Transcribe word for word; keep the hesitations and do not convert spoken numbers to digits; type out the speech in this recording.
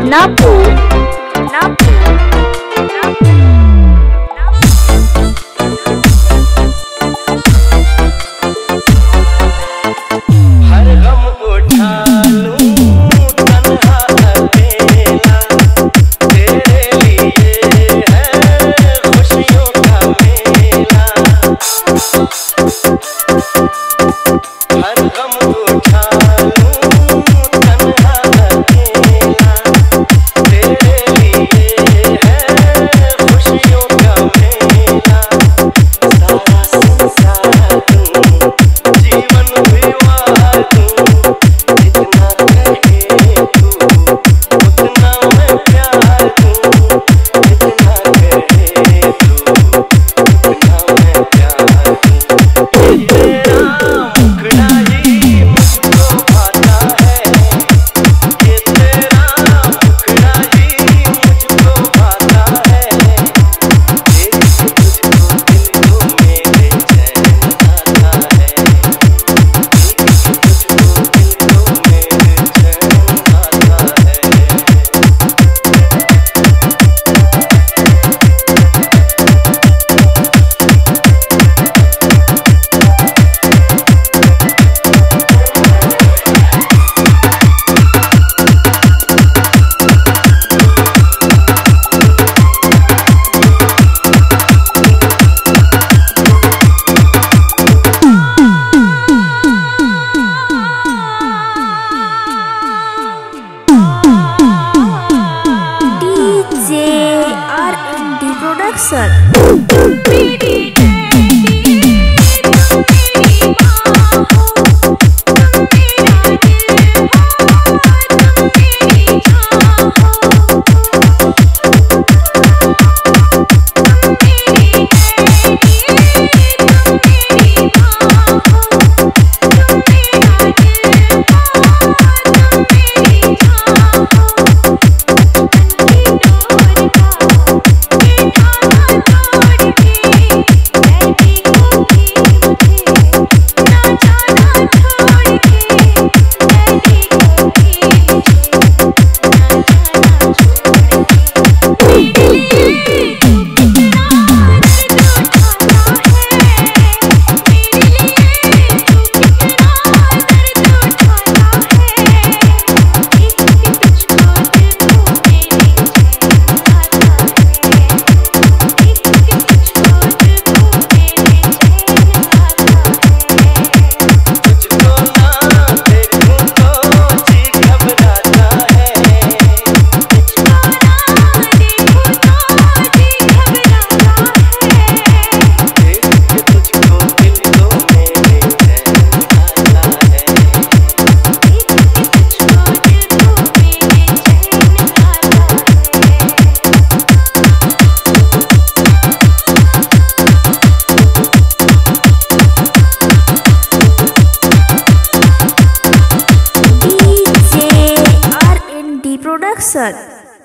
नागपुर नागपुर हर गम उठा लूं तन्हा अकेला, तेरे लिए है खुशियों का मेला। हर गम उठा लूं तन्हा अकेला, तेरे लिए है खुशियों का मेला। सारा संसार दूं, जीवन भी वार दूं, जितना कहे तू उतना मैं प्यार दूं, जितना कहे तू उतना मैं प्यार दूं। तेरा मुखड़ा ही मुझको भाता है, ये तेरा मुखड़ा ही मुझको भाता है। देख के तुझको दिल को मेरे चैन आता है, देख के तुझको दिल को मेरे चैन आता है। DJ R N D production. DJ R N D production.